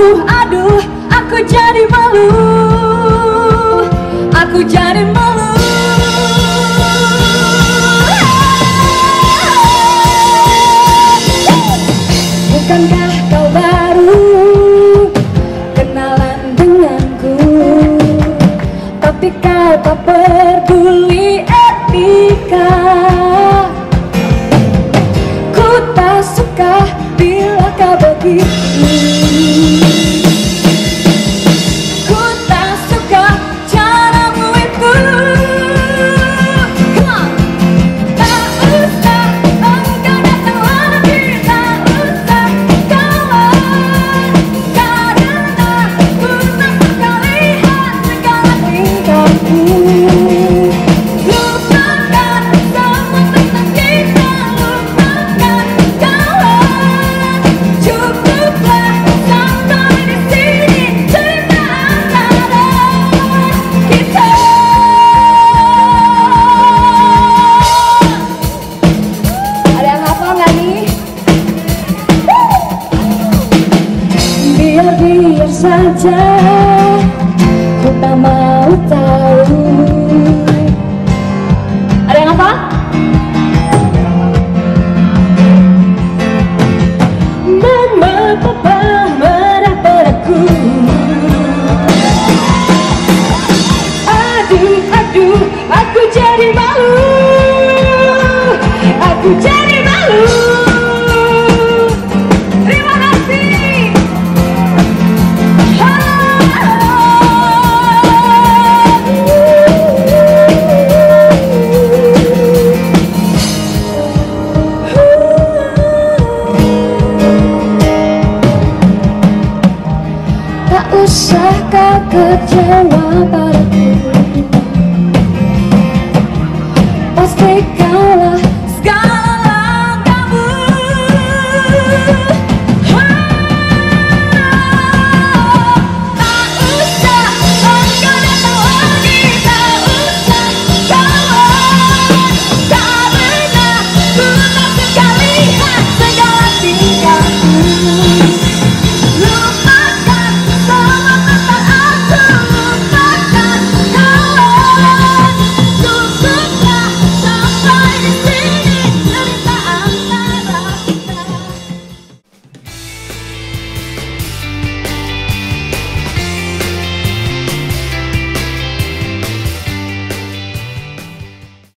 aduh, aku jadi malu. Aku jadi malu. Bukankah kau baru kenalan denganku, tapi kau tak peduli etika. Ku tak suka bila kau begitu. Ku tak suka caramu itu. Come on. Tak usah engkau datang lagi, tak usah kawan, karena ku tak suka lihat segala tingkahmu. Lupakan semua tentang kita, lupakan kawan. Cukuplah sampai di sini cerita antara kita. Ada yang hafal nggak nih? Biar saja, ku tak mau tahu. Ada yang hafal? Mama, papa marah padaku. Aduh, aduh, aku jadi malu. Aku jadi malu. Terima kasih. Tak usah kau kecewa padaku, pasti kaulah